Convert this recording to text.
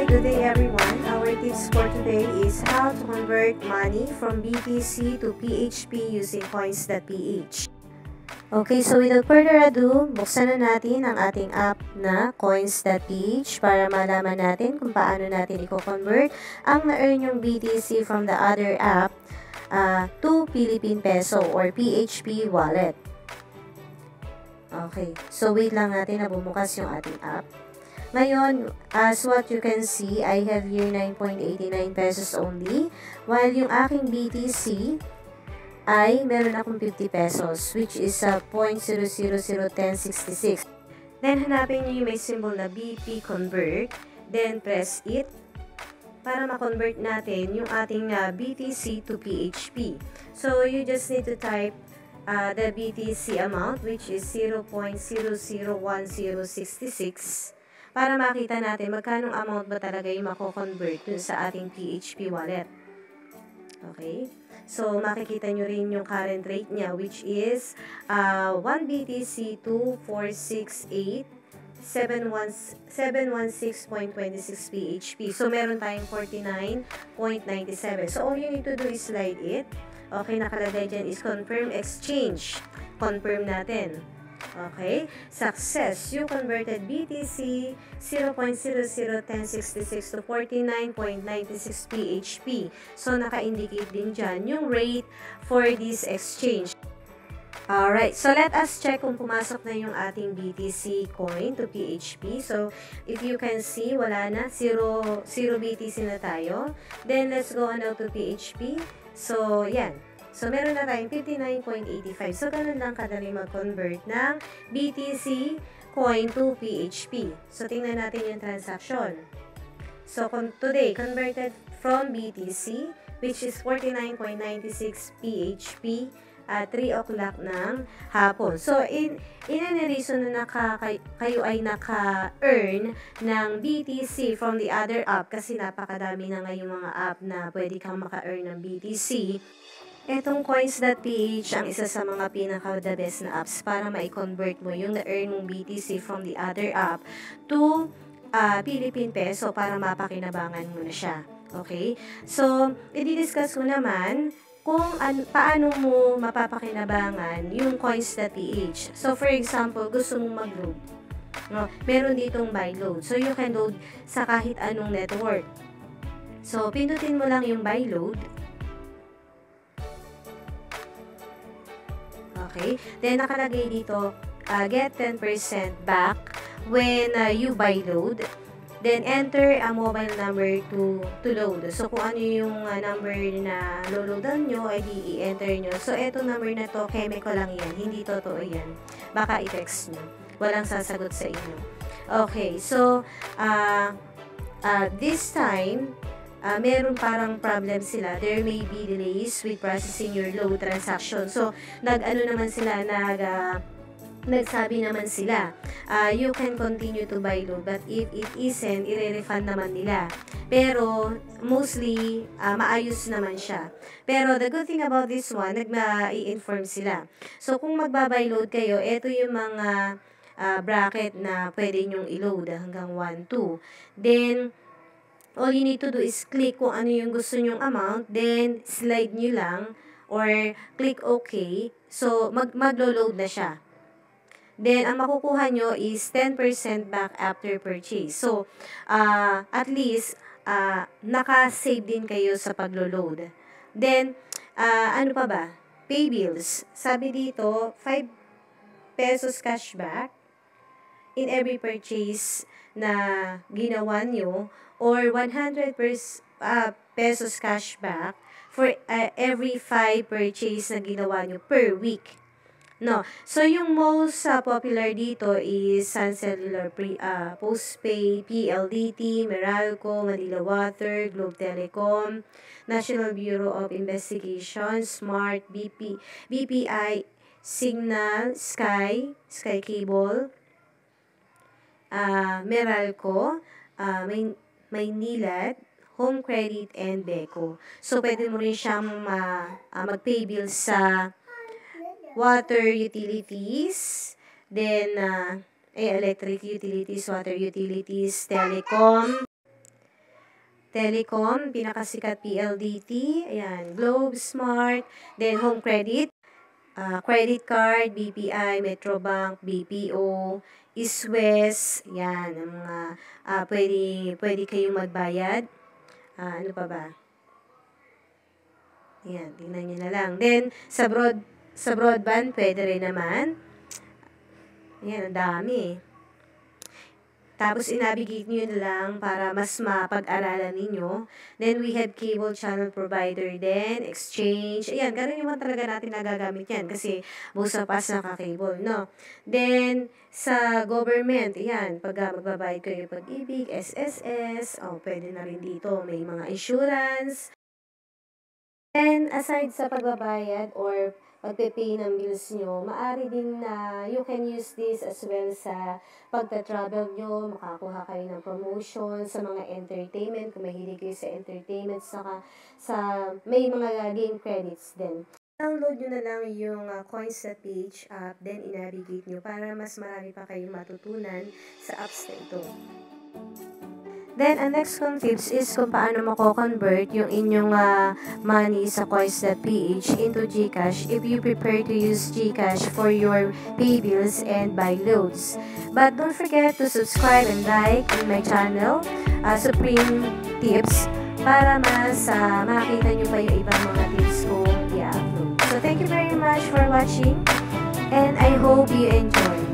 good day everyone. Our tips for today is how to convert money from BTC to PHP using coins.ph. Okay, so without further ado, buksan na natin ang ating app na coins.ph para malaman natin kung paano natin i-convert ang na-earn yung BTC from the other app to Philippine Peso or PHP wallet. Okay, so wait lang natin na bumukas yung ating app. Ngayon, as what you can see, I have here 9.89 pesos only, while yung aking BTC ay meron akong 50 pesos, which is 0.001066. Then, hanapin nyo yung may symbol na BP Convert, then press it para ma-convert natin yung ating BTC to PHP. So, you just need to type the BTC amount, which is 0.001066. Para makita natin magkano amount ba talaga yung mako-convert dun sa ating PHP wallet. Okay? So, makikita nyo rin yung current rate niya, which is 1 BTC to 716.26 PHP. So, meron tayong 49.97. So, all you need to do is slide it. Okay, nakalagay dyan is confirm exchange. Confirm natin. Okay, success. You converted BTC 0.001066 to 49.96 PHP. So, naka-indicate din dyan yung rate for this exchange. Alright, so let us check kung pumasok na yung ating BTC coin to PHP. So, if you can see, wala na. 0 BTC na tayo. Then, let's go on now to PHP. So, yan. So, meron na tayong 59.85. So, ganun lang kadali mag-convert ng BTC coin to PHP. So, tingnan natin yung transaction. So, today, converted from BTC, which is 49.96 PHP at 3 o'clock ng hapon. So, in any reason na kayo ay naka-earn ng BTC from the other app, kasi napakadami na ngayong mga app na pwede kang maka-earn ng BTC, etong coins.ph ang isa sa mga pinaka-the best na apps para ma-convert mo yung na-earn mong BTC from the other app to Philippine Peso para mapakinabangan mo na siya. Okay? So, i-discuss ko naman kung paano mo mapapakinabangan yung coins.ph. So, for example, gusto mong mag-load. No? Meron ditong buy load. So, you can load sa kahit anong network. So, pindutin mo lang yung buy load. Okay? Then, nakalagay dito, get 10% back when you buy load. Then, enter a mobile number to load. So, kung ano yung number na loadan nyo, ay i-enter nyo. So, eto number na to, chemical lang yan. Hindi totoo yan. Baka i-text nyo. Walang sasagot sa inyo. Okay. So, this time, meron parang problem sila. There may be delays with processing your load transaction. So, nagsabi naman sila, you can continue to buy load, but if it isn't, i-refund naman nila. Pero, mostly, maayos naman siya. Pero, the good thing about this one, i-inform sila. So, kung magbabuy load kayo, ito yung mga bracket na pwede nyong i-load hanggang 1, 2. Then, all you need to do is click kung ano yung gusto nyong amount, then slide nyo lang, or click OK. So, maglo-load na siya. Then, ang makukuha nyo is 10% back after purchase. So, at least, naka-save din kayo sa paglo-load. Then, ano pa ba? Pay bills. Sabi dito, 5 pesos cashback in every purchase na ginawa nyo, or 100 pesos cashback for every 5 purchase na ginawa nyo per week. No. So, yung most popular dito is Sun Cellular Postpay, PLDT, Meralco, Manila Water, Globe Telecom, National Bureau of Investigation, Smart, BPI, Signal, Sky Cable, Meralco, Maynilad, Home Credit, and Beko. So, pwede mo rin siyang mag-pay bills sa water utilities, then electric utilities, water utilities, telecom, Telecom, pinakasikat PLDT, ayan, Globe, Smart, then Home Credit, credit card, BPI, Metrobank, BPO, East West, yan, ang mga pwede kayong magbayad. Ano pa ba? Yan, tingnan nyo na lang. Then, sa broadband, pwede rin naman. Yan, ang dami. Tapos, inavigate nyo na lang para mas mapag-aralan ninyo. Then, we have cable channel provider din, exchange. Ayan, ganun naman talaga natin nagagamit yan kasi most of us naka-cable, no? Then, sa government, ayan, pag magbabayad kayo Pag-ibig, SSS, pwede na rin dito. May mga insurance. And aside sa pagbabayad or pagpe-pay ng bills nyo, maaari din na you can use this as well sa pagta-travel nyo, makakuha kayo ng promotion sa mga entertainment, kung mahilig kayo sa entertainment, saka sa may mga game credits din. Download nyo na lang yung Coins.ph app, then i-navigate nyo para mas marami pa kayong matutunan sa apps na ito. Then, ang next kong tips is kung paano mako-convert yung inyong money sa Coins.ph into GCash if you prefer to use GCash for your pay bills and buy loads. But don't forget to subscribe and like in my channel, Supreme Tips, para mas makita nyo pa yung ibang mga tips ko i-upload. So, thank you very much for watching and I hope you enjoy.